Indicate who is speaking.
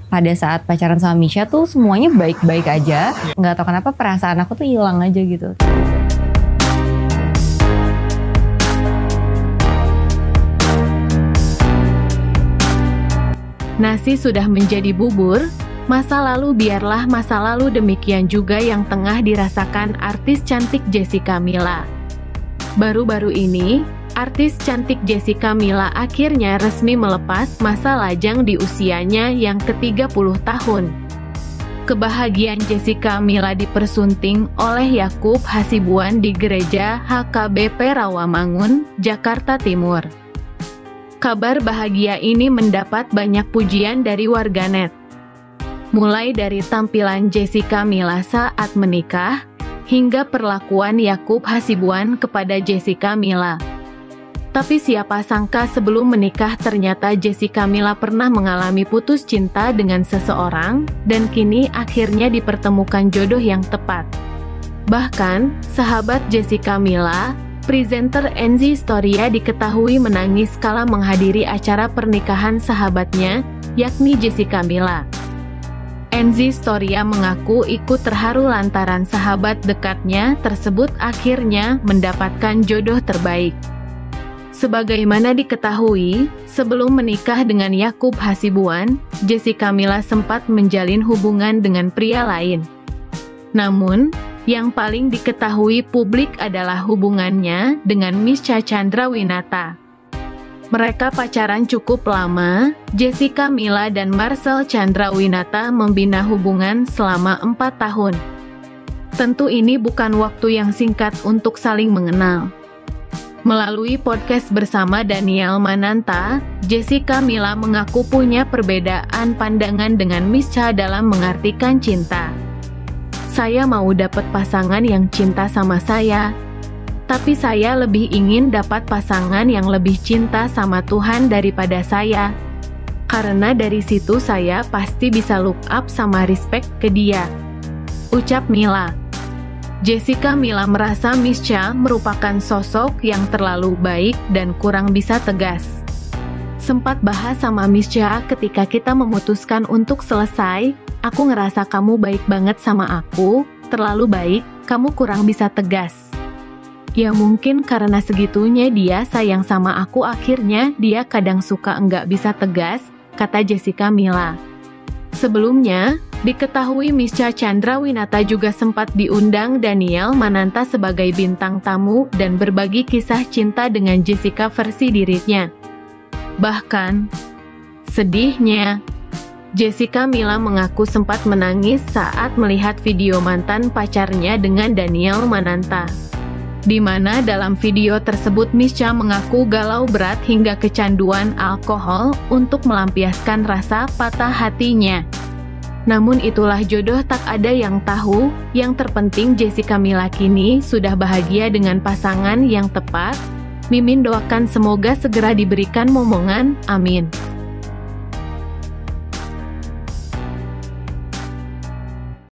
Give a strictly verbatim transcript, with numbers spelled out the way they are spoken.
Speaker 1: pada saat pacaran sama Misha tuh semuanya baik-baik aja. Nggak tahu kenapa perasaan aku tuh hilang aja gitu.
Speaker 2: Nasi sudah menjadi bubur, masa lalu biarlah masa lalu, demikian juga yang tengah dirasakan artis cantik Jessica Mila. Baru-baru ini, artis cantik Jessica Mila akhirnya resmi melepas masa lajang di usianya yang ke tiga puluh tahun. Kebahagiaan Jessica Mila dipersunting oleh Yakub Hasibuan di Gereja H K B P Rawamangun, Jakarta Timur. Kabar bahagia ini mendapat banyak pujian dari warganet. Mulai dari tampilan Jessica Mila saat menikah, hingga perlakuan Yakub Hasibuan kepada Jessica Mila. Tapi siapa sangka sebelum menikah ternyata Jessica Mila pernah mengalami putus cinta dengan seseorang, dan kini akhirnya dipertemukan jodoh yang tepat. Bahkan, sahabat Jessica Mila, presenter Enzi Storia diketahui menangis kala menghadiri acara pernikahan sahabatnya, yakni Jessica Mila. Enzi Storia mengaku ikut terharu lantaran sahabat dekatnya tersebut akhirnya mendapatkan jodoh terbaik. Sebagaimana diketahui, sebelum menikah dengan Yakub Hasibuan, Jessica Mila sempat menjalin hubungan dengan pria lain. Namun, yang paling diketahui publik adalah hubungannya dengan Mischa Chandrawinata. Mereka pacaran cukup lama. Jessica Mila dan Marcel Chandrawinata membina hubungan selama empat tahun. Tentu ini bukan waktu yang singkat untuk saling mengenal. Melalui podcast bersama Daniel Mananta, Jessica Mila mengaku punya perbedaan pandangan dengan Mischa dalam mengartikan cinta. Saya mau dapat pasangan yang cinta sama saya, tapi saya lebih ingin dapat pasangan yang lebih cinta sama Tuhan daripada saya. Karena dari situ saya pasti bisa look up sama respect ke dia, ucap Mila. Jessica Mila merasa Mischa merupakan sosok yang terlalu baik dan kurang bisa tegas. Sempat bahas sama Mischa ketika kita memutuskan untuk selesai, aku ngerasa kamu baik banget sama aku, terlalu baik, kamu kurang bisa tegas. Ya mungkin karena segitunya dia sayang sama aku, akhirnya dia kadang suka enggak bisa tegas, kata Jessica Mila. Sebelumnya, diketahui Mischa Chandrawinata juga sempat diundang Daniel Mananta sebagai bintang tamu dan berbagi kisah cinta dengan Jessica versi dirinya. Bahkan, sedihnya, Jessica Mila mengaku sempat menangis saat melihat video mantan pacarnya dengan Daniel Mananta. Di mana dalam video tersebut Mischa mengaku galau berat hingga kecanduan alkohol untuk melampiaskan rasa patah hatinya. Namun itulah jodoh, tak ada yang tahu, yang terpenting Jessica Mila kini sudah bahagia dengan pasangan yang tepat. Mimin doakan semoga segera diberikan momongan, amin.